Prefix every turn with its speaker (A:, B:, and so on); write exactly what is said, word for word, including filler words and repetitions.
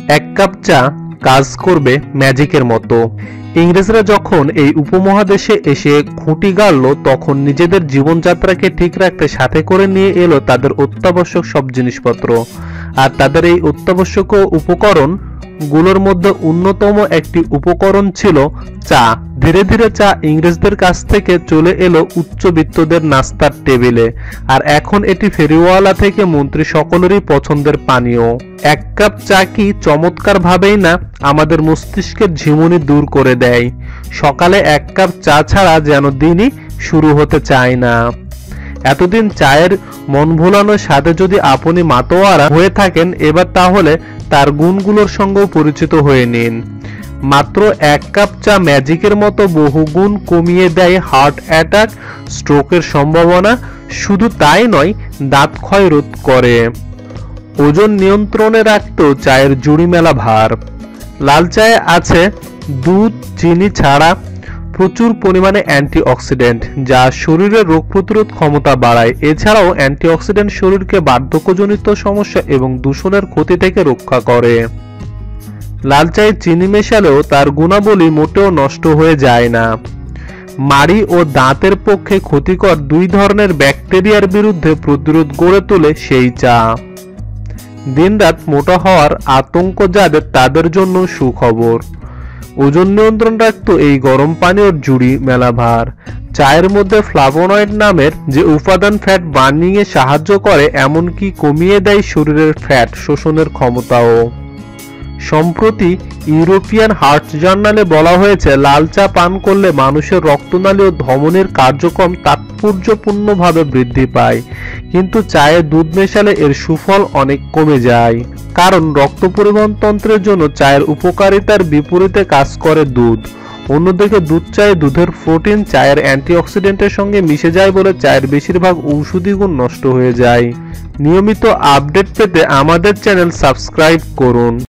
A: এক কাপ চা কাজ করবে ম্যাজিকের মতো। ইংরেজরা যখন এই উপমহাদেশে এসে খুঁটি গাড়ল তখন নিজেদের জীবনযাত্রাকে ঠিক রাখতে সাথে করে নিয়ে এলো তাদের অত্যাবশ্যক সব জিনিসপত্র। আর তাদের এই অত্যাবশ্যক উপকরণ গুলোর মধ্যে অন্যতম একটি উপকরণ ছিল চা। ধীরে ধীরে চা ইংরেজদের কাছ থেকে চলে এলো উচ্চবিত্তদের নাস্তার টেবিলে, আর এখন এটি ফেরিওয়ালা থেকে মন্ত্রী সকলেরই পছন্দের পানীয়। এক কাপ চা কি চমৎকার ভাবেই না আমাদের মস্তিষ্কের ঝিমুনি দূর করে দেয়। সকালে এক কাপ চা ছাড়া যেন দিনই শুরু হতে চায় না। এতদিন চায়ের মন ভোলানোর সাথে যদি আপনি মাতোয়ারা হয়ে থাকেন, এবার তাহলে তার গুণগুলোর সঙ্গেও পরিচিত হয়ে নিন। মাত্র এক কাপ চা ম্যাজিকের মতো বহু গুণ কমিয়ে দেয় হার্ট অ্যাটাক, স্ট্রোকের সম্ভাবনা। শুধু তাই নয়, দাঁত ক্ষয় রোধ করে। ওজন নিয়ন্ত্রণে রাখতেও চায়ের জুড়ি মেলা ভার। লাল চায়ে আছে দুধ, চিনি ছাড়া প্রচুর পরিমাণে অ্যান্টিঅক্সিডেন্ট, যা শরীরের রোগ প্রতিরোধ ক্ষমতা বাড়ায়। এছাড়াও অ্যান্টিঅক্সিডেন্ট শরীরকে বার্ধক্যজনিত সমস্যা এবং দূষণের ক্ষতি থেকে রক্ষা করে। লাল চায়ে চিনি মেশালেও তার গুণাবলী মোটেও নষ্ট হয়ে যায় না। মাড়ি ও দাঁতের পক্ষে ক্ষতিকর দুই ধরনের ব্যাকটেরিয়ার বিরুদ্ধে প্রতিরোধ গড়ে তোলে সেই চা। দিনরাত মোটা হওয়ার আতঙ্ক যাদের, তাদের জন্য সুখবর। ওজন নিয়ন্ত্রণ রাখতো এই গরম পানীয়র জুড়ি মেলা ভার। চায়ের মধ্যে ফ্লাভোনয়েড নামের যে উপাদান ফ্যাট বার্নিং এ সাহায্য করে, এমনকি কমিয়ে দেয় শরীরের ফ্যাট শোষণের ক্ষমতাও। সম্প্রতি ইউরোপিয়ান হার্ট জার্নালে বলা হয়েছে, লাল চা পান করলে মানুষের রক্তনালী ও ধমনীর কার্যক্রম তাৎপর্যপূর্ণভাবে বৃদ্ধি পায়। কিন্তু চায়ে দুধ মেশালে এর সুফল অনেক কমে যায়, কারণ রক্ত পরিবহন তন্ত্রের জন্য চায়ের উপকারিতার বিপরীতে কাজ করে দুধ। অন্যদিকে দুধ চায়ে দুধের প্রোটিন চায়ের অ্যান্টিঅক্সিডেন্টের সঙ্গে মিশে যায় বলে চায়ের বেশিরভাগ ঔষধি গুণ নষ্ট হয়ে যায়। নিয়মিত আপডেট পেতে আমাদের চ্যানেল সাবস্ক্রাইব করুন।